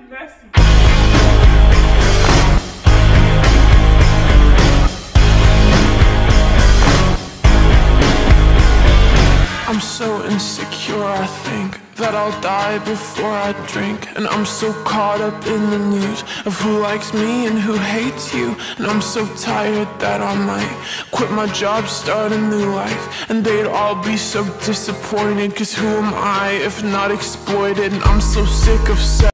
messy. I'm so insecure, I think that I'll die before I drink. And I'm so caught up in the news of who likes me and who hates you. And I'm so tired that I might quit my job, start a new life. And they'd all be so disappointed, cause who am I if not exploited? And I'm so sick of